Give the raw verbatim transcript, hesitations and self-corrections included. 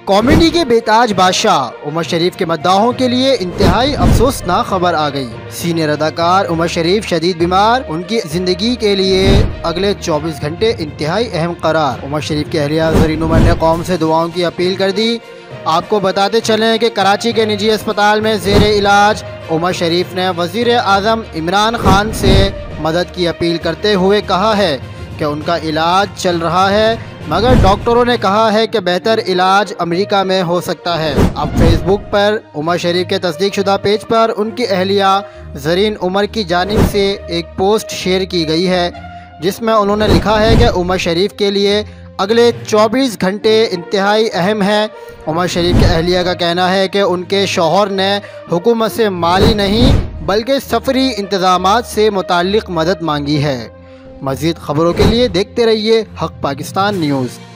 Comedy के बेताज बादशाह उमर शरीफ के मद्दाहों के लिए इंतहाई अफसोसनाक खबर आ गई। सीनियर अदाकार उमर शरीफ शदीद बीमार, उनकी जिंदगी के लिए अगले चौबीस घंटे इंतहाई अहम करार। उमर शरीफ की अहलिया ज़रीन उमर ने कौम से दुआओं की अपील कर दी। आपको बताते चलें कि कराची के निजी अस्पताल में ज़ेर इलाज उमर शरीफ ने वज़ीर आज़म इमरान खान से मदद की अपील करते हुए कहा है कि उनका इलाज चल रहा है, मगर डॉक्टरों ने कहा है कि बेहतर इलाज अमेरिका में हो सकता है। अब फेसबुक पर उमर शरीफ के तस्दीकशुदा पेज पर उनकी अहलिया ज़रीन उमर की जानिब से एक पोस्ट शेयर की गई है, जिसमें उन्होंने लिखा है कि उमर शरीफ के लिए अगले चौबीस घंटे इंतहाई अहम है। उमर शरीफ के अहलिया का कहना है कि उनके शौहर ने हुकूमत से माली नहीं बल्कि सफरी इंतज़ामात से मुताल्लिक़ मदद मांगी है। मज़ीद ख़बरों के लिए देखते रहिए हक़ पाकिस्तान न्यूज़।